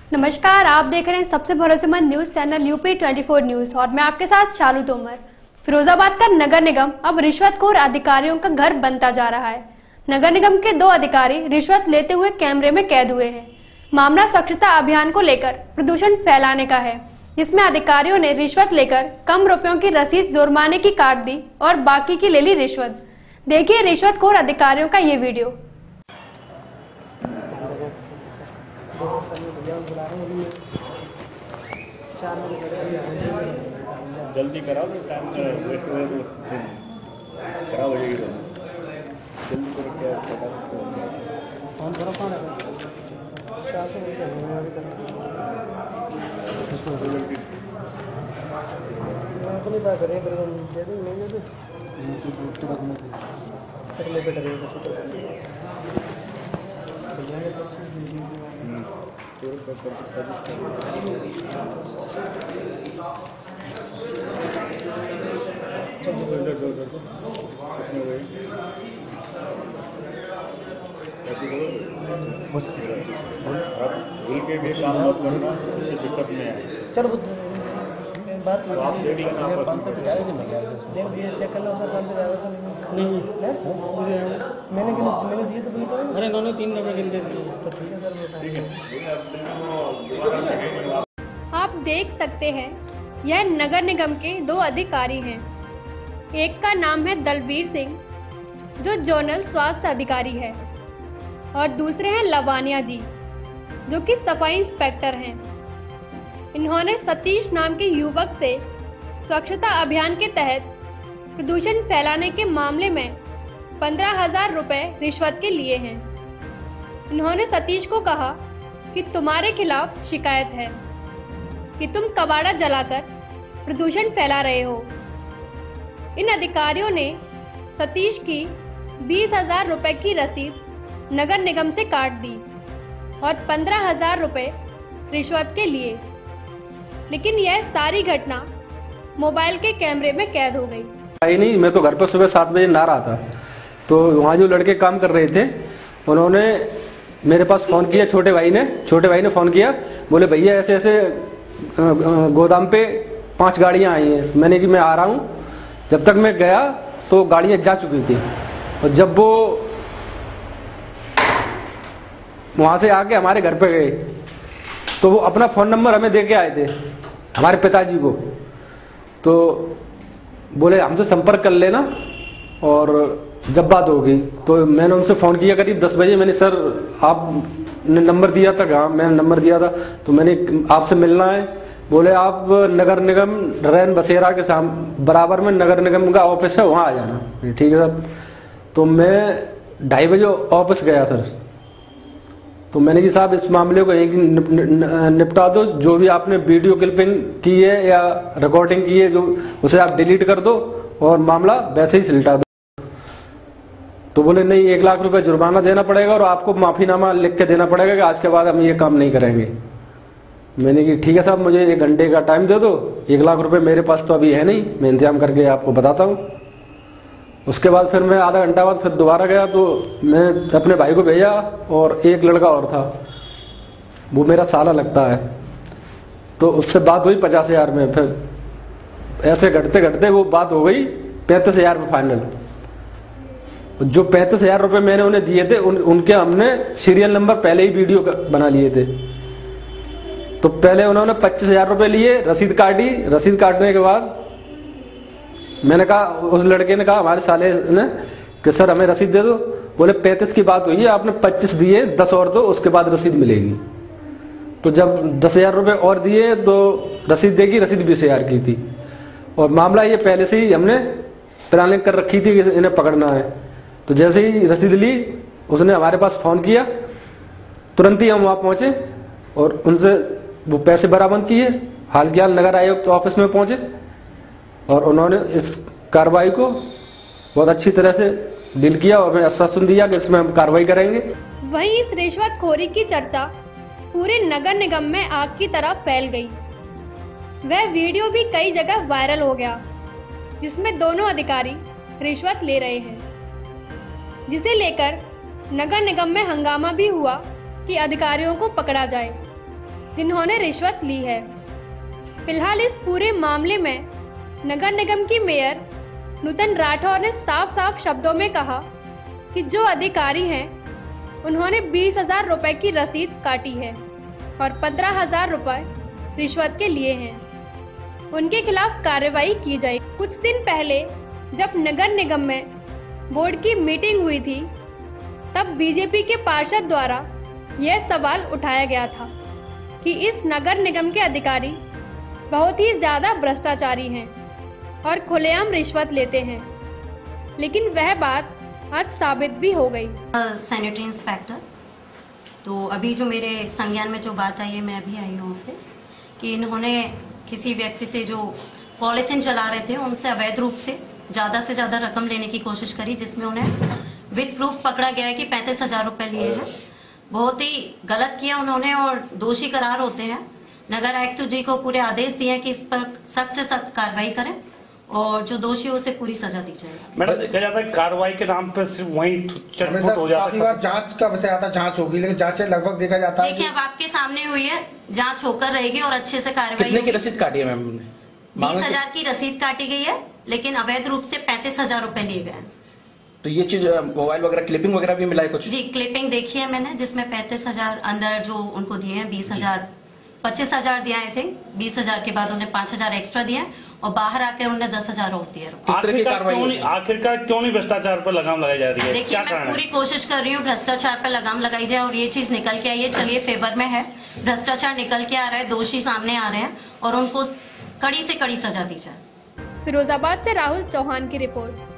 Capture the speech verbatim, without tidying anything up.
नमस्कार, आप देख रहे हैं सबसे भरोसेमंद न्यूज चैनल यूपी चौबीस न्यूज और मैं आपके साथ शालू तोमर। फिरोजाबाद का नगर निगम अब रिश्वतखोर अधिकारियों का घर बनता जा रहा है। नगर निगम के दो अधिकारी रिश्वत लेते हुए कैमरे में कैद हुए हैं। मामला स्वच्छता अभियान को लेकर प्रदूषण फैलाने का है, जिसमें अधिकारियों ने रिश्वत लेकर कम रुपयों की रसीद जुर्माने की काट दी और बाकी की ले ली रिश्वत। देखिए रिश्वतखोर अधिकारियों का ये वीडियो। जल्दी कराओ तो टाइम वेस्ट हो तो खराब हो जाएगी। जल्दी करो क्या कौन करो कौन है चार सौ नहीं बात करें पर दे दो नहीं दे दो पहले बेटर है भूल के भी काम मत करना, इससे दिक्कत नहीं है। चलो बात तो आप देख लेना, पाँच सौ पचास दिन में क्या है चेक करना उसका पाँच सौ ज़्यादा नहीं है। मैंने मैंने दिए तो बोले अरे उन्होंने तीन दफे गिन के दिए तो ठीक है सर, ठीक है। आप देख सकते हैं यह नगर निगम के दो अधिकारी हैं। एक का नाम है दलबीर सिंह जो जोनल स्वास्थ्य अधिकारी है और दूसरे हैं लवानिया जी जो कि सफाई इंस्पेक्टर हैं। इन्होंने सतीश नाम के युवक से स्वच्छता अभियान के तहत प्रदूषण फैलाने के मामले में पंद्रह हजार रुपए रिश्वत के लिए हैं। इन्होंने सतीश को कहा कि तुम्हारे खिलाफ शिकायत है कि तुम कबाड़ा जलाकर प्रदूषण फैला रहे हो। इन अधिकारियों ने सतीश की बीस हजार रुपए की रसीद नगर निगम से काट दी और पंद्रह हजार रुपए रिश्वत के लिए, लेकिन यह सारी घटना मोबाइल के कैमरे में कैद हो गई। आई नहीं, मैं तो घर पर सुबह सात बजे ना रहा था, तो वहाँ जो लड़के काम कर रहे थे उन्होंने मेरे पास फोन किया। छोटे भाई ने छोटे भाई ने फोन किया, बोले भैया ऐसे ऐसे गोदाम पे पांच गाड़ियां आई हैं। मैंने कि मैं आ रहा हूँ। जब तक मैं गया तो गाड़ियां जा चुकी थी और जब वो वहां से आके हमारे घर पे गए तो वो अपना फोन नंबर हमें दे के आए थे, हमारे पिताजी को। तो बोले हमसे संपर्क कर लेना, और जब बात होगी तो मैंने उनसे फोन किया करीब दस बजे। मैंने सर आपने नंबर दिया था, कहा मैंने नंबर दिया था, तो मैंने आपसे मिलना है। बोले आप नगर निगम रैन बसेरा के साम बराबर में नगर निगम का ऑफिस है, वहाँ आ जाना। ठीक है सर। तो मैं ढाई बजे ऑफिस गया सर। तो मैंने कि साहब इस मामले को एक निपटा दो, जो भी आपने वीडियो क्लिपिंग की है या रिकॉर्डिंग की है जो उसे आप डिलीट कर दो और मामला वैसे ही सिलटा दो। तो बोले नहीं, एक लाख रुपए जुर्माना देना पड़ेगा और आपको माफीनामा लिख के देना पड़ेगा कि आज के बाद हम ये काम नहीं करेंगे। मैंने कि ठीक है साहब, मुझे एक घंटे का टाइम दे दो, एक लाख रुपए मेरे पास तो अभी है नहीं, मैं इंतजाम करके आपको बताता हूँ। उसके बाद फिर मैं आधा घंटा बाद फिर दोबारा गया तो मैं अपने भाई को भेजा और एक लड़का और था, वो मेरा साला लगता है। तो उससे बात हुई पचास हजार में। फिर ऐसे घटते घटते वो बात हो गई पैंतीस हजार में फाइनल। जो पैंतीस हजार रुपये मैंने उन्हें दिए थे उन, उनके हमने सीरियल नंबर पहले ही वीडियो बना लिए थे। तो पहले उन्होंने पच्चीस हजार रुपये लिए, रसीद काटी। रसीद काटने के बाद मैंने कहा, उस लड़के ने कहा हमारे साले ने कि सर हमें रसीद दे दो। बोले पैंतीस की बात हुई है, आपने पच्चीस दिए, दस और दो, उसके बाद रसीद मिलेगी। तो जब दस हजार रुपये और दिए तो रसीद देगी। रसीद बीस हजार की थी और मामला ये पहले से ही हमने प्लानिंग कर रखी थी कि इन्हें पकड़ना है। तो जैसे ही रसीद ली उसने हमारे पास फोन किया, तुरंत ही हम वहाँ पहुंचे और उनसे वो पैसे बरामद किए। हाल के हाल नगर आयुक्त तो ऑफिस में पहुंचे और उन्होंने इस कार्रवाई को बहुत अच्छी तरह से डील किया और हमें आश्वासन दिया कि इसमें हम कार्रवाई करेंगे। वहीं इस रिश्वतखोरी की चर्चा पूरे नगर निगम में आग की तरह फैल गई। वह वीडियो भी कई जगह वायरल हो गया जिसमें दोनों अधिकारी रिश्वत ले रहे हैं, जिसे लेकर नगर निगम में हंगामा भी हुआ कि अधिकारियों को पकड़ा जाए। जिन्होंने रिश्वत ली है। फिलहाल इस पूरे मामले में नगर निगम की मेयर नूतन राठौर ने साफ साफ शब्दों में कहा कि जो अधिकारी हैं उन्होंने बीस हजार रुपए की रसीद काटी है और पंद्रह हजार रुपए रिश्वत के लिए हैं। उनके खिलाफ कार्रवाई की जाएगी। कुछ दिन पहले जब नगर निगम में बोर्ड की मीटिंग हुई थी तब बीजेपी के पार्षद द्वारा यह सवाल उठाया गया था कि इस नगर निगम के अधिकारी बहुत ही ज्यादा भ्रष्टाचारी हैं और खुलेआम रिश्वत लेते हैं, लेकिन वह बात आज साबित भी हो गई। सैनिटरी इंस्पेक्टर, तो अभी जो मेरे संज्ञान में जो बात आई है, मैं अभी आई हूँ ऑफिस कि इन्होंने किसी व्यक्ति से जो पॉलिथीन चला रहे थे उनसे अवैध रूप से ज्यादा से ज्यादा रकम लेने की कोशिश करी, जिसमें उन्हें विद प्रूफ पकड़ा गया है कि पैंतीस हजार रुपए लिए हैं। बहुत ही गलत किया उन्होंने और दोषी करार होते हैं। नगर आयुक्त जी को पूरे आदेश दिए हैं कि इस पर सख्त से सख्त कार्रवाई करें और जो दोषी हो उसे पूरी सजा दी जाए। मैडम, देखा जाता है कार्रवाई के नाम पर सिर्फ वही चटपुट हो जाता है। काफी बार जांच का विषय आता, जांच होगी लेकिन जांच लगभग देखा जाता है। देखिए, अब आपके सामने हुई है, जांच होकर रहेगी और अच्छे से कार्रवाई। कितने की रसीद काटी है मैम? बीस हजार की रसीद काटी गई है, लेकिन अवैध रूप से पैंतीस हजार रूपए लिए गए। तो ये चीज मोबाइल वगैरह क्लिपिंग वगैरह भी मिला है कुछ? जी, क्लिपिंग देखी है मैंने, जिसमें पैंतीस हजार अंदर जो उनको दिए हैं, बीस हजार पच्चीस हजार दिया आई थिंक, बीस हजार के बाद उन्हें पांच हजार एक्स्ट्रा दिया और बाहर आकर उन्हें दस हजार और दिया। आखिरकार क्यों नहीं भ्रष्टाचार पर लगाम लगाई जा रही है? देखिए, मैं पूरी कोशिश कर रही हूँ भ्रष्टाचार पर लगाम लगाई जाए और ये चीज निकल के आई है। चलिए, फेवर में है, भ्रष्टाचार निकल के आ रहा है, दोषी सामने आ रहे हैं और उनको कड़ी से कड़ी सजा दी जाए। फिरोजाबाद से राहुल चौहान की रिपोर्ट।